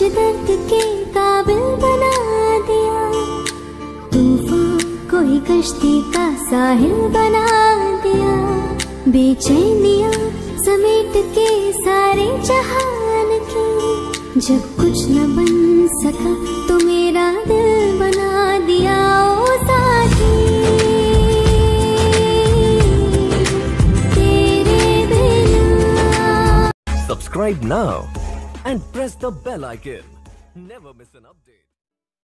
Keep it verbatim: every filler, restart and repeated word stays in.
दर्द के काबिल बना दिया, तूफान कोई कश्ती का साहिल बना दिया। बेचैनियां समेट के सारे जहान की, जब कुछ न बन सका तो मेरा दिल बना दिया। ओ साथी तेरे बिना। Subscribe now and press the bell icon. Never miss an update.